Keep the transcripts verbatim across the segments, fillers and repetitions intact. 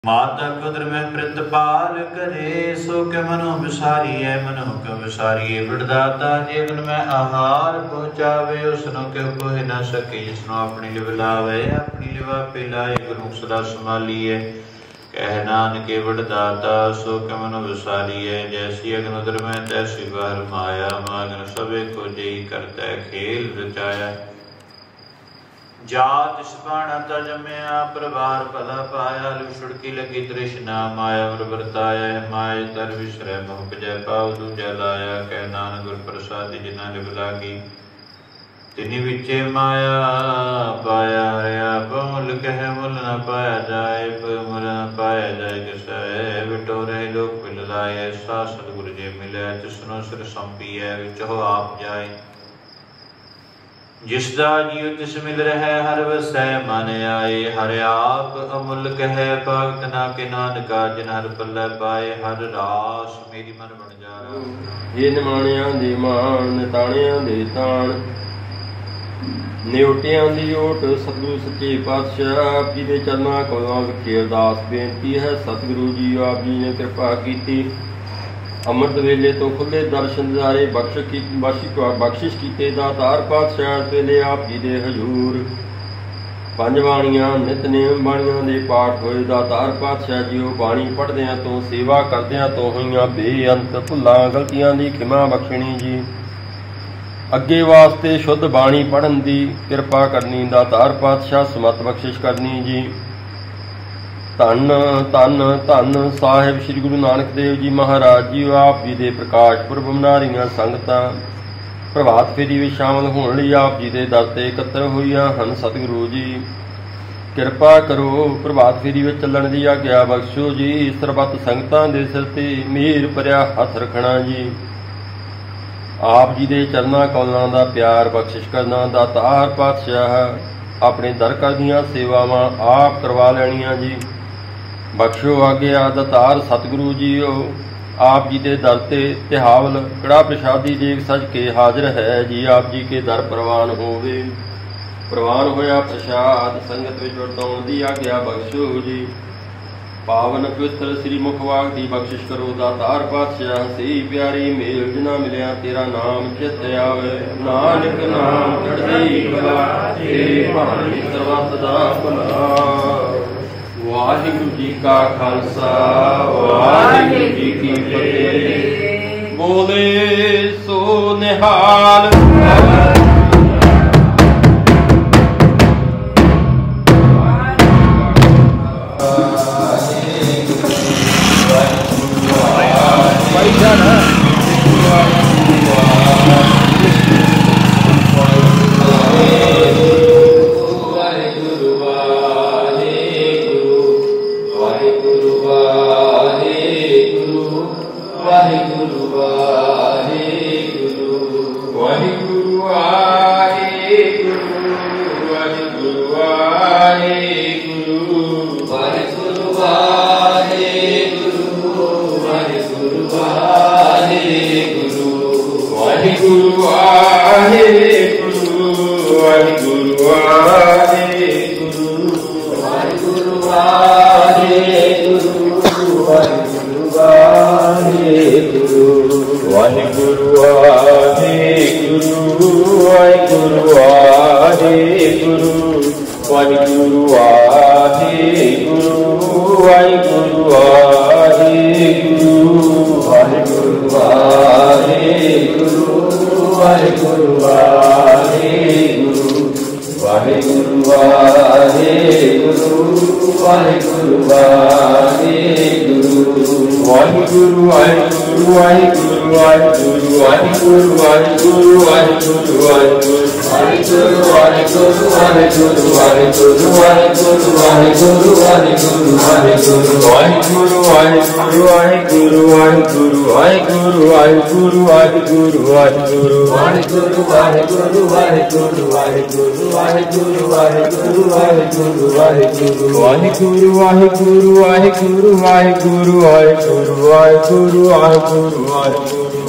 माता कुदर में प्रतिपाल करे सो के मनो विसारिए मनो के विसारिए विड़दाता जीवन में आहार पहुँचावे उसनो के कोह न सके जिसनो अपनी लिव लावे अपनी लिवा पिलाए गुरु सदा संभालिए कह नानक विड़दाता सो के मनो विसारिए जैसी अग्न उदर में तैसी बाहर माया मागन सबे को जई करता खेल रचाया जात स्पाणा तजमया प्रभार पदा पाया लुषुड़की लगी तृष्णा माया और बरताया माय तर विश्रय मोह जय पाव दूजा लाया कह नानक गुर प्रसाद जिना लिव लागी तिनि विचे माया पाया हरिया बहुल कह मुल न पाया जाए मुल न पाया जाए किसै बिटोरे लोक पिल लाए सा सतगुरु जे मिले तिसनो सिर संपिए विचो आप जाए जिसदा जीव तिस मिल रहे हर वसै मन आए हर आप अमुल्क है भगत ना के नानका जिन हर पल्ले पाए हर रास मेरी मन बन जा ये निमाणियां दी मान निताणियां दे ताण निउटियां दी ओट सतगुरु सच्चे पातशाह आप जी दे चरनां कोलों विखे अरदास बेनती है सतगुरु जी आप जी ने कृपा कीती अमृत वेले तो खुले दर्शन दिदारे बख्श की बख्शिश कीते दातार पातशाह इस वेले आप जी दे हजूर पंज बाणियां नितनेम बाणियां दे पाठ होए दातार पातशाह जी बाणी पढ़दियां तो सेवा करदियां तो होईयां बेअंत भुल्लां गलतियां दी खिमा बख्शणी जी अगे वास्ते शुद्ध बाणी पढ़न दी किरपा करनी दातार पातशाह सुमत बख्शिश करनी जी धन धन धन साहिब श्री गुरु नानक देव जी महाराज जी आप जी दे प्रकाश पुरब मना रहीआं संगतां प्रभात फेरी विच शामिल होण लई आप जी दे दर ते इकत्तर होईआं हन सतगुरु जी किरपा करो प्रभात फेरी विच चलण दी आग्या बख्शो जी सरबत संगतां दे सिर ते मेहर भरिया हथ रखना जी आप जी दे चरनां कमलां दा प्यार बख्शिश करना दातार पातशाह अपने दर कर दीआं सेवावां आप करवा लैणीआं जी बख्शो आग्या दातार सतगुरु जीओ आप जी के दर ते तिहावल कड़ा प्रसादी देख सज के हाजिर है जी आप जी के दर प्रवान होवे प्रवान होया प्रसाद संगत विच वरताउण दी आग्या बख्शो जी पावन पवित्र श्री मुखवाग दी बख्शिश करो दातार पातशाह सही प्यारी मेल जिना मिलिया तेरा नाम चित आवे नानक नाम चढ़दी कला तेरी भाणी सर्वत दा भला वाहिगुरु जी का खालसा वाहिगुरु जी की फतेह बोले सो निहाल वाहिगुरु वाहिगुरु वाहिगुरु वाहिगुरु वाहिगुरु वाहिगुरु वाहिगुरु वाहिगुरु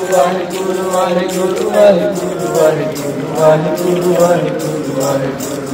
वाहिगुरु वाहिगुरु वाहिगुरु वाहिगुरु वाहिगुरु वाहिगुरु वाहिगुरु वाहिगुरु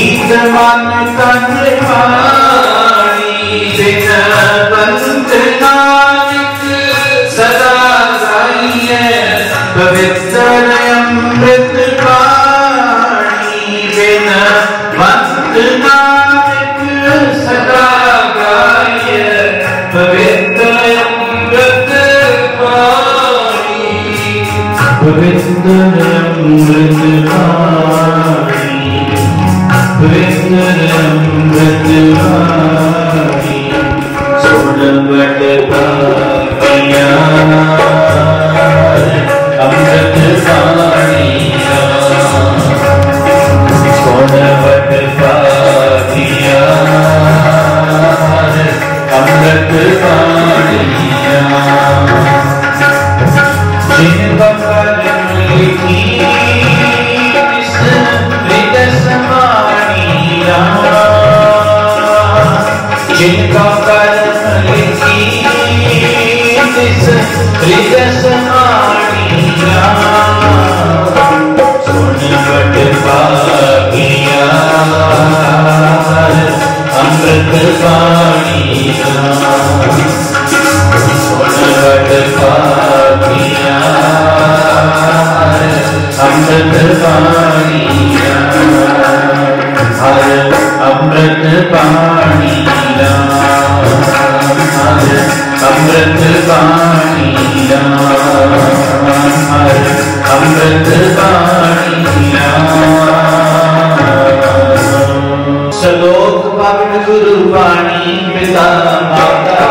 गीत मन तन वाणी बिन पंथ नानक सदा गाइए पवित्र अमृत वाणी बिन पंथ नानक सदा गाइए पवित्र अमृत वाणी पवित्र अमृत वाणी पवित्र अमृत वाणी सुन बट पापिया अमृत वाणी सुन बट पापिया अमृत वाणी जिन बकल लिखी इस विदस वाणिया जिनका कर्म लिखी इस विदस वाणिया सुन बट पापिया अमृत वाणिया सुन बट पापिया अमृत वाणिया हर अमृत वाणिया हर अमृत वाणिया हर अमृत वाणिया श्लोक भगत गुरु वाणी पिता माता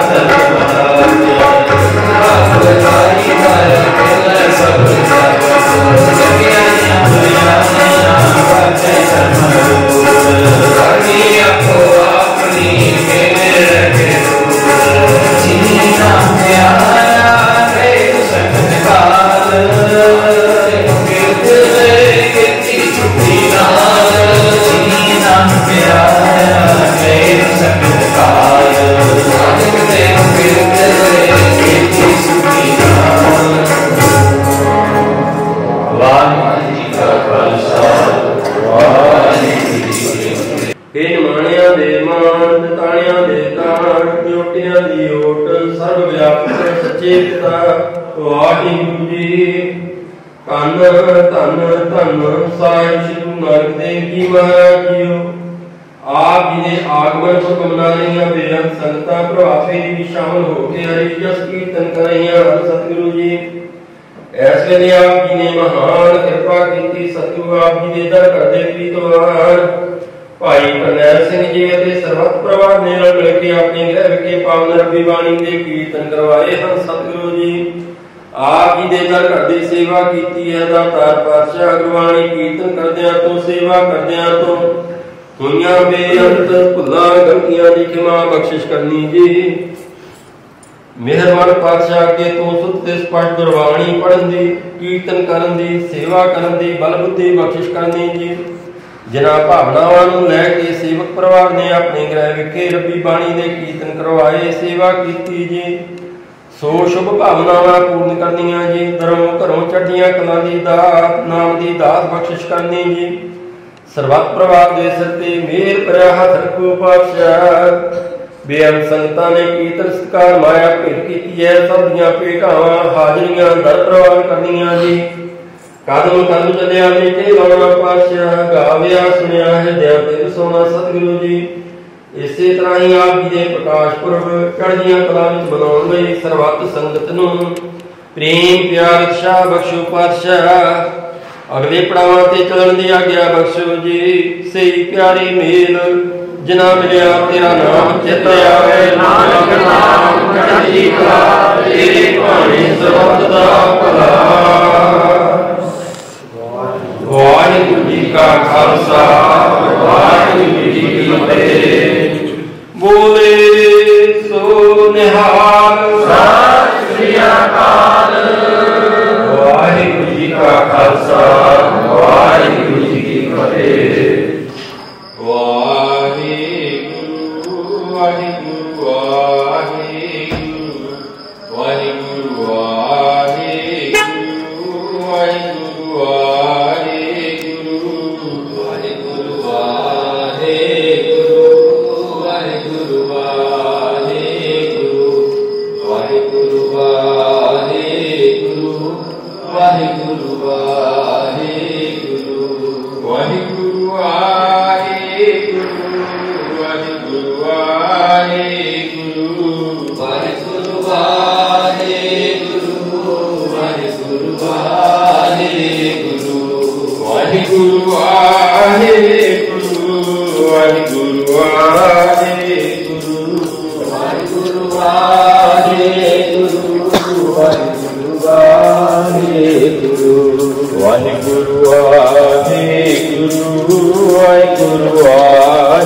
मेहरबान पातशाह के तो सुत ते स्पष्ट गुरबाणी पढ़न दी कीर्तन करन दी सेवा करन दी बल बुद्धि बख्शिश करनी जी जिन्हां भावनावां नूं लै के सेवक परिवार ने अपने गृह विखे रब्बी बाणी दे कीर्तन करवाए सेवा कीती जी सो शुभ भावनावां पूर्ण करनियां जी दरों घरों चढ़ियां कलां दी दात नाम दी दात बख्शिश करनी जी सर्वत परिवार दे सिर ते मेहर भरिया हथ रखो पातशाह बेअंत संगतां ने कीर्तन सत्कार माया भेंट कीती है सब दियां भेंटावां हाजरियां दर प्रवान करनियां जी कदम कदम चलिया मीठे लाउणा पातशाह गाविया सुनिया है दया ते वसाउणा सतगुरु जी इसे तरह ही आप जी दे प्रकाश पुरब चढ़दियां कलां विच मनाउण लई सर्वत संगत नूं प्रेम प्यार उत्साह बख्शो पातशाह अगले पड़ावां ते चलण दी आग्या बख्शो जी सही प्यारी मेल जिना मिलिया तेरा नाम चित आवे नानक नाम चढ़दी कला तेरी बाणी सर्वत दा भला वाहिगुरू जी का खालसा वाहिगुरू जी की फतेह बोले सो निहाल सत श्री अकाल वाहिगुरू जी का खालसा वाहिगुरू जी की फतेह वाहिगुरू वाहिगुरू वाहिगुरू वाहिगुरू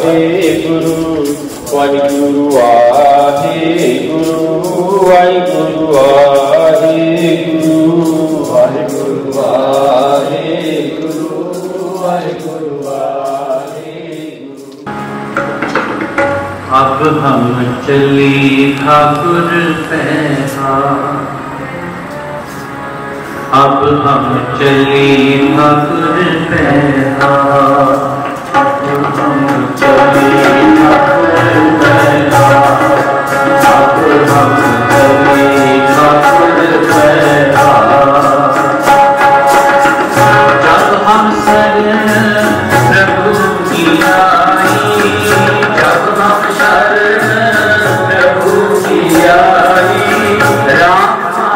वाहेगुरु वाहेगुरु वाहेगुरु वाहेगुरु वाहेगुरु वाहेगुरु वाहेगुरु वाहेगुरु वाहेगुरु। अब हम चली ठाकुर पैहा, अब हम चली ठाकुर पैहा, अब हम चली ठाकुर पैहा, अब हम चली ठाकुर पैहा। जब हम शरण प्रभु की आई, जब हम शरण प्रभु की आई, राम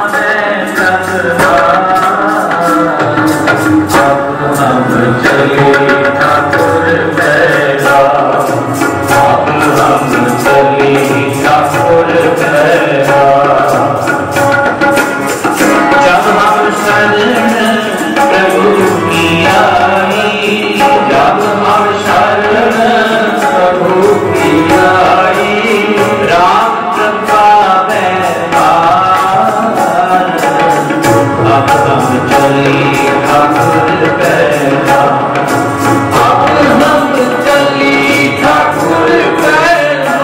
हम चले ठाकुर पैहा, अब हम चले ठाकुर पैहा। जब हम शरण प्रभु की आई, जब हम शरण प्रभु की आई, राम कृपा बैठार। अब हम चले ठाकुर पैहा, अब हम चली ठाकुर पैहा।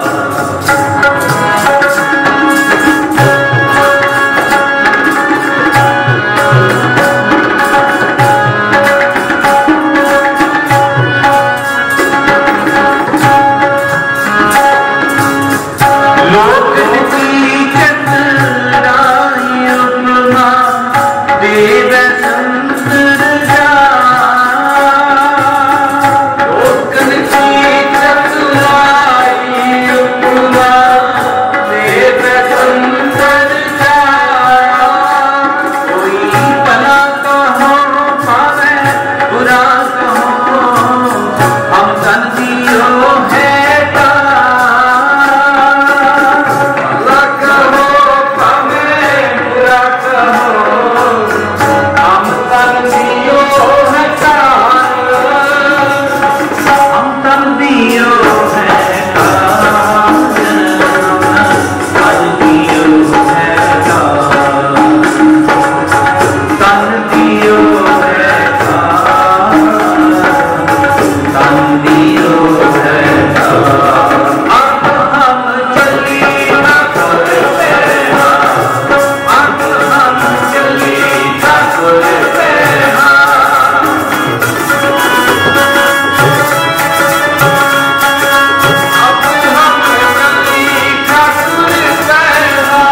लोक की चतुराई उपमा देव संतर जा, लोकन की चतुराई उपमा देव संतर जा। कोई भला कहो पावे बुरा कहो, हम तन दियो है भला कहो पावे बुरा कहो, हम तन दियो है हम तन दियो है आज दियो है तन दियो है तन दियो है। अब हम चली ठाकुर पैहा, अब हम चली ठाकुर पैहा। अब हम चली ठाकुर पैहा,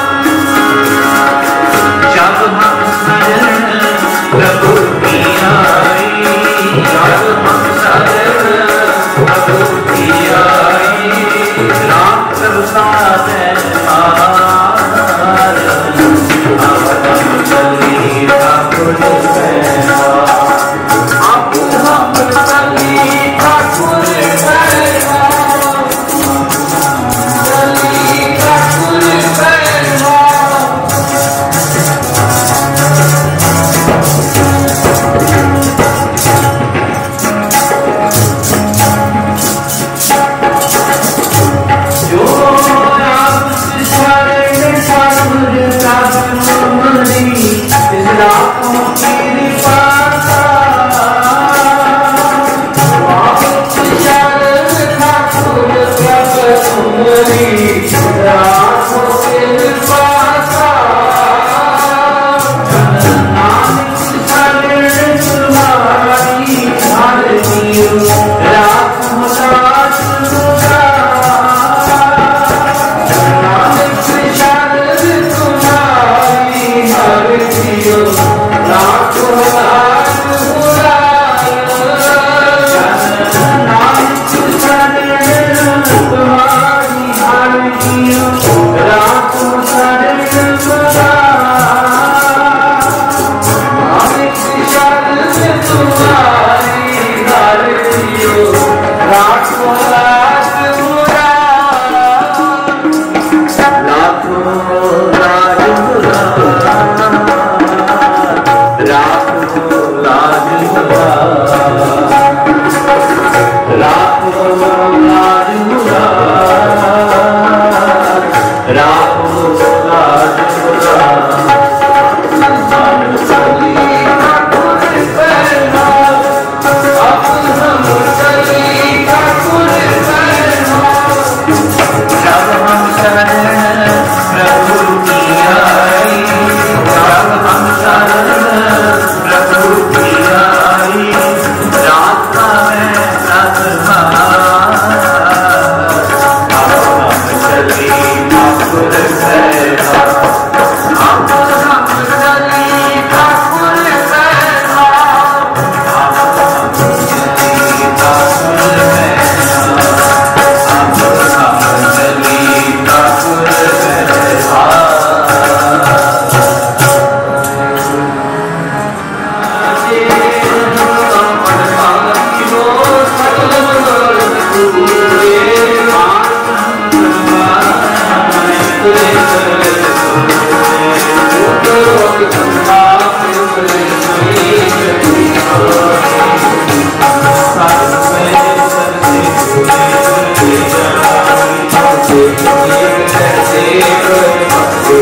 जब हम शरण प्रभु की आई, जब हम शरण प्रभु की आई, राम कृपा बैठार। अब हम चली ठाकुर पैहा, अब हम चली ठाकुर पैहा, चली ठाकुर पैहा। जो राम शरण ठाकुर का सुमरी, इस लाखों की कृपा। आप शरण ठाकुर का सुमरी, लाखों की कृपा। नानक शरण तुम्हारी धरनियो, राखो दास नानक शरण तुम्हारी धरनियो, राखो दास नानक शरण तुम्हारी धरनियो।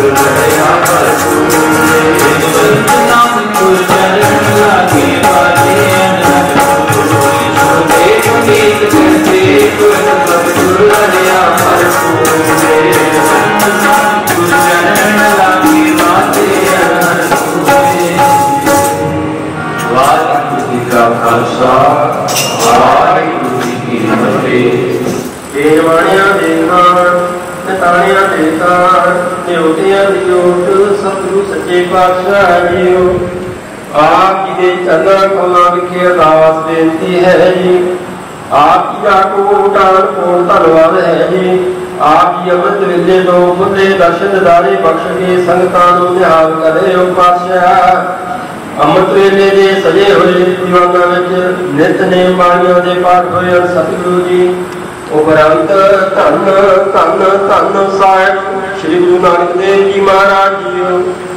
सतगुरु सच्चे पातशाह जीओ आप जी के चरणों कमलों विखे अरदास बेनती है जी। आप जी का कोटान कोट धन्यवाद है जी। आप जी अमृत वेले तो खुले दर्शन दारे बख्श के संगतां नूं निहाल करे हो पातशाह। अमृत वेले दे सजे हुए दीवाना विच नितनेम बाणियां दे पाठ होए सतगुरु जी। उपरंत धन धन धन साहिब श्री गुरु नानक देव जी महाराज जी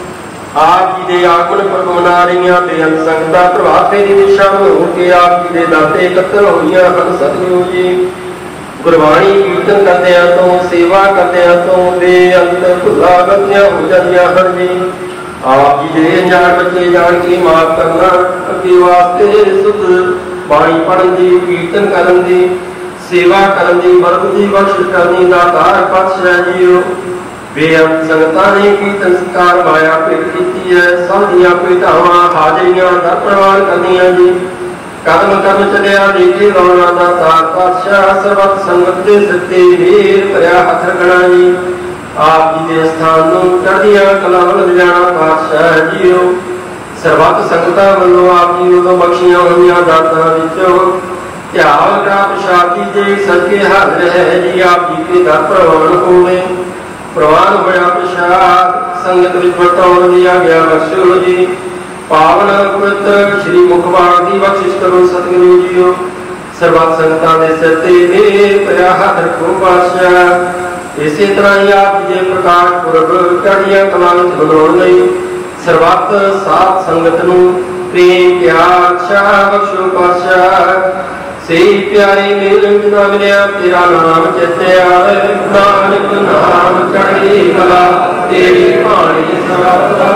आप जी के आगमन पुरब मना रही बेअंत संगतां प्रभात फेरी में शामिल होकर आप जी के दाते एकत्र हुई हैं सतगुरु जी। गुरबाणी कीर्तन करदियां तो सेवा करदियां तो बेअंत भुला गलतियां हो जांदियां हन जी। आप जी के अनजान बच्चे जान के माफ करना अगे वास्ते सुध बाणी पढ़न दी कीर्तन करन दी सेवा करन दी बरकत दी बख्शिश करनी दातार पातशाह जीओ। बेअंत संगतां ने कीर्तन सत्कार माया भेंट की है सब दियां भेटावां हाजरियां दर प्रवान करदियां जी। कदम कदम चलिया देखे रौना दातार पातशाह सर्वत संगत दे सत्ते मेर भरिया हथ रखना जी। आप जी के स्थान नूं चढ़दियां कलां वल लिजाणा पातशाह जीओ। सर्वत संगतां वल्लों आप जी वल्लों बख्शियां होईयां दातां विचों ध्यान का प्रसादी जे सदके हाजिर है जी। आप जी के दर प्रवान होवे प्रवान होया प्रसाद संगत विच बरताउण दिया गया बख्शो जी। पावन पवित्र श्री मुखबाण की बख्शिश करो सतगुरु जीओ। सर्वत संगतां दे सिर ते मेर भरिया हथ रखो पातशाह। इसे तरह ही आप जी के प्रकाश पुरब चढ़ियां कलां विच मनाउण लई सर्वत साध संगत नूं प्रेम प्यार उत्साह बख्शो पातशाह। से प्यारे मेरे बिना मिलिया तेरा नाम चेते आवे नानक नाम चढ़ी कला तेरी बाणी सदा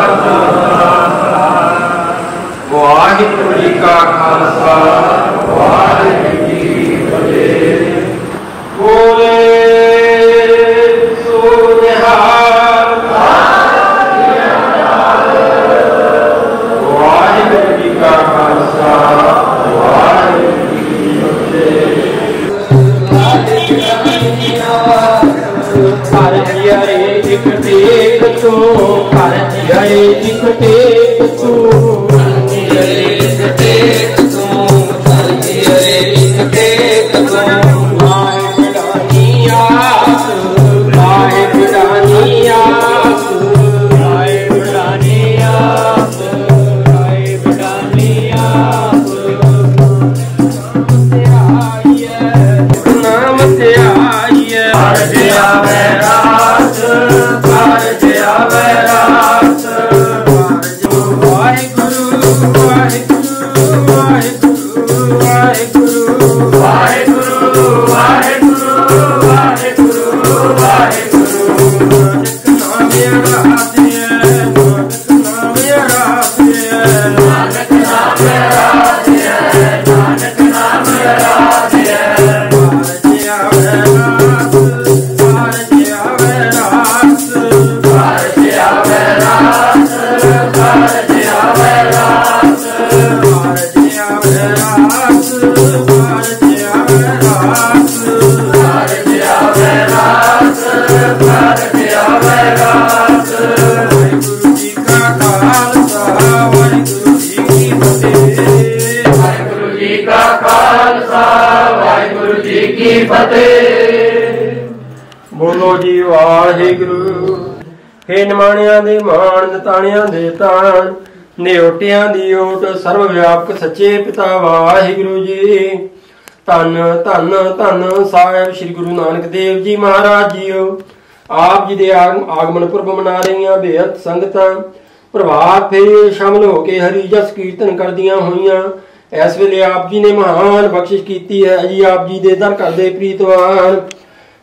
वाहिगुरू जी का खालसा वाहिगुरू जी की फतेह। बोले सो निहाल वाहिगुरू जी का खालसा कर दिया एक टेक तू कर दिया एक टेक तू कर दिया एक टेक तू कर दिया एक टेक तू माय बिडानी आस माय बिडानी आस माय बिडानी आस माय बिडानी आस नाम ते आई है हर दिया वैराग हर दिया वैराग वाहिगुरू वाहिगुरू वाहिगुरू वाहिगुरू वाहिगुरू वाहिगुरू वाहिगुरू वाहिगुरू नानक नाम राधे नानक नाम राधे नानक नाम बोलो जी वाहिगुरू। हे निमाणियां दे मान नताणियां दे तान निओटियां दी ओट सर्व व्यापक सच्चे पिता वाहिगुरू जी। धन धन धन साहिब श्री गुरु नानक देव जी महाराज जीओ। आप जी दे आगमन पुरब मना रही बेअंत संगतां प्रभात फेरे शामिल होके हरि जस कीर्तन करदियां होईयां। इस वेले आप जी ने महान बख्शिश की है जी। आप जी दे दर करदे प्रीतवान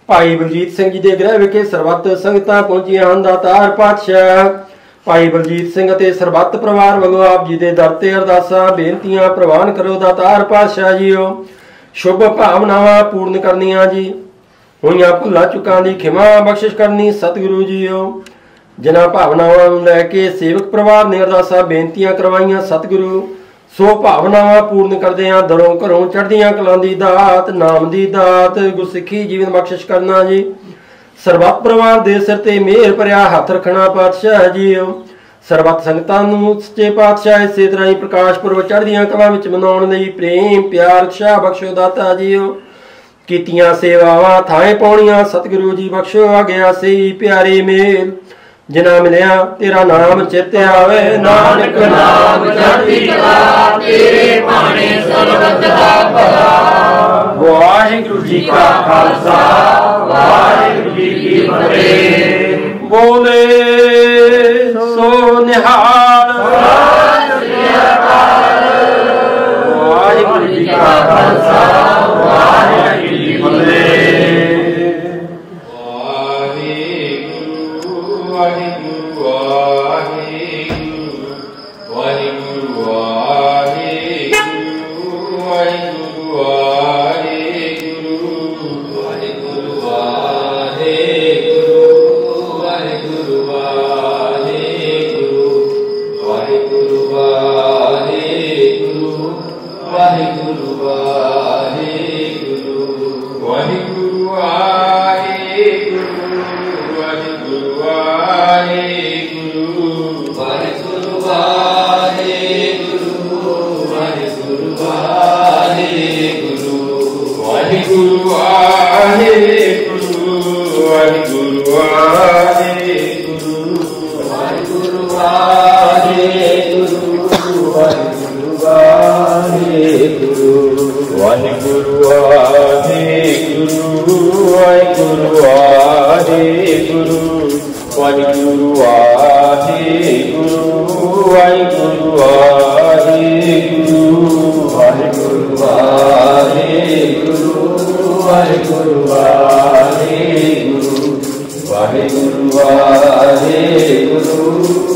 ਭਾਈ ਬਲਜੀਤ ਸਿੰਘ ਜੀ ਦੇ ਗ੍ਰਹਿ ਵਿਖੇ ਸਰਬੱਤ ਸੰਗਤਾਂ ਪਹੁੰਚੀਆਂ ਹਨ। ਦਾਤਾਰ ਪਾਤਸ਼ਾਹ ਭਾਈ ਬਲਜੀਤ ਸਿੰਘ ਅਤੇ ਸਰਬੱਤ ਪਰਿਵਾਰ ਵੱਲੋਂ ਆਪ ਜੀ ਦੇ ਦਰ ਤੇ ਅਰਦਾਸਾਂ ਬੇਨਤੀਆਂ ਪ੍ਰਵਾਨ ਕਰੋ। ਦਾਤਾਰ ਪਾਤਸ਼ਾਹ ਜੀਓ ਸ਼ੁਭ ਭਾਵਨਾਵਾਂ ਪੂਰਨ ਕਰਨੀਆਂ ਜੀ, ਹੋਈਆਂ ਭੁੱਲਾਂ ਚੁੱਕਾਂ ਦੀ ਖਿਮਾ ਬਖਸ਼ਿਸ਼ ਕਰਨੀ ਸਤਿਗੁਰੂ ਜੀਓ। ਜਿਨ੍ਹਾਂ ਭਾਵਨਾਵਾਂ ਨੂੰ ਲੈ ਕੇ ਸੇਵਕ ਪਰਿਵਾਰ ਨੇ ਅਰਦਾਸਾਂ ਬੇਨਤੀਆਂ ਕਰਵਾਈਆਂ ਸਤਿਗੁਰੂ ਸੋ ਭਾਵਨਾਵਾਂ ਪੂਰਨ ਕਰਦੇ ਹਾਂ। ਦਰੋਂ ਘਰੋਂ ਚੜ੍ਹਦੀਆਂ ਕਲਾਂ ਦੀ ਦਾਤ, ਨਾਮ ਦੀ ਦਾਤ, ਗੁਰਸਿੱਖੀ ਜੀਵਨ ਬਖਸ਼ਿਸ਼ ਕਰਨਾ ਜੀ। ਸਰਬੱਤ ਪਰਿਵਾਰ ਦੇ ਸਿਰ ਤੇ ਮਿਹਰ ਭਰਿਆ ਹੱਥ ਰੱਖਣਾ ਪਾਤਸ਼ਾਹ ਜੀਓ। ਸਰਬੱਤ ਸੰਗਤਾਂ ਨੂੰ ਸੱਚੇ ਪਾਤਸ਼ਾਹ ਇਸੇ ਤਰ੍ਹਾਂ ਹੀ ਪ੍ਰਕਾਸ਼ ਪੁਰਬ ਚੜ੍ਹਦੀਆਂ ਕਲਾਂ ਵਿੱਚ ਮਨਾਉਣ ਲਈ ਪ੍ਰੇਮ ਪਿਆਰ ਉਤਸ਼ਾਹ ਬਖਸ਼ੋ ਦਾਤਾ ਜੀਓ। ਕੀਤੀਆਂ ਸੇਵਾਵਾਂ ਥਾਂ ਪਾਉਣੀਆਂ ਸਤਿਗੁਰੂ ਜੀ ਬਖਸ਼ੋ। ਆ ਗਿਆ ਸਹੀ ਪਿਆਰੇ ਮੇਲ ਜਿਨਾ ਮਿਲਿਆ ਤੇਰਾ ਨਾਮ ਚਿਤ ਆਵੇ। ਨਾਨਕ ਨਾਮ ਚੜ੍ਹਦੀ ਕਲਾ ਤੇਰੇ ਬਾਣੇ ਸਰਬਤ ਦਾ ਭਲਾ। ਵਾਹਿਗੁਰੂ ਜੀ ਕਾ ਖਾਲਸਾ ਵਾਹਿਗੁਰੂ ਜੀ ਕੀ ਫਤਿਹ। ਬੋਲੇ ਸੋ ਨਿਹਾਲ। ਵਾਹਿਗੁਰੂ ਜੀ ਕਾ ਖਾਲਸਾ ਵਾਹਿਗੁਰੂ ਜੀ ਕੀ ਫਤਿਹ।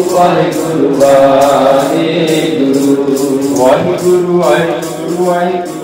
ਵਾਹਿਗੁਰੂ ਵਾਹਿਗੁਰੂ ਵਾਹਿਗੁਰੂ ਵਾਹਿਗੁਰੂ